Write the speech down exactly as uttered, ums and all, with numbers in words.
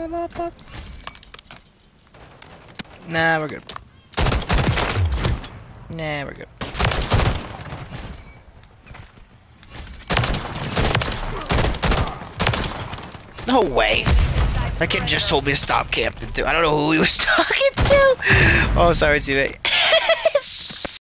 the fuck? Nah, we're good. Nah, we're good. No way! That kid just told me to stop camping too. I don't know who he was talking to! Oh, sorry, teammate.